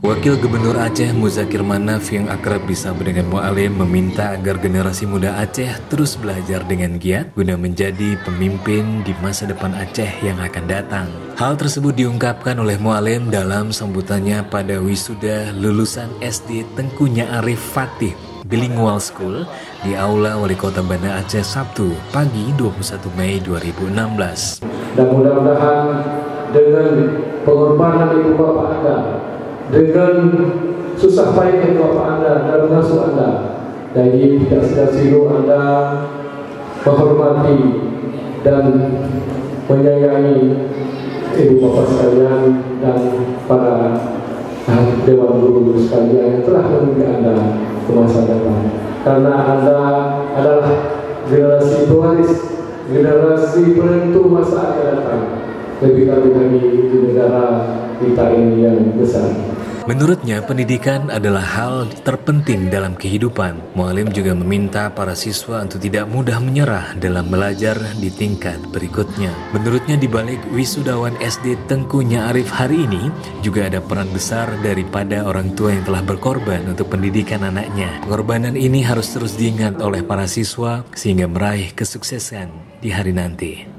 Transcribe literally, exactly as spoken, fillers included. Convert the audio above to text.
Wakil Gubernur Aceh Muzakir Manaf yang akrab disapa dengan Mu'alim meminta agar generasi muda Aceh terus belajar dengan giat guna menjadi pemimpin di masa depan Aceh yang akan datang. Hal tersebut diungkapkan oleh Mu'alim dalam sambutannya pada wisuda lulusan S D Tengku Nya'arif Fatih Bilingual School di Aula Wali Kota Banda Aceh Sabtu pagi dua puluh satu Mei dua ribu enam belas. Dan mudah-mudahan dengan pengorbanan ibu bapak Anda, dengan susah payah ibu bapak Anda dan mengasuh Anda, jadi tidak sia-sia Anda menghormati dan menyayangi ibu bapak sekalian dan para dewan guru sekalian yang telah mendidik Anda ke masa depan. Karena Anda adalah generasi pewaris, generasi penentu masa akan datang, lebih-lebih lagi di negara kita ini yang besar. Menurutnya, pendidikan adalah hal terpenting dalam kehidupan. Mu'alim juga meminta para siswa untuk tidak mudah menyerah dalam belajar di tingkat berikutnya. Menurutnya, di balik wisudawan S D Tengku Nya'arif hari ini, juga ada peran besar daripada orang tua yang telah berkorban untuk pendidikan anaknya. Pengorbanan ini harus terus diingat oleh para siswa sehingga meraih kesuksesan di hari nanti.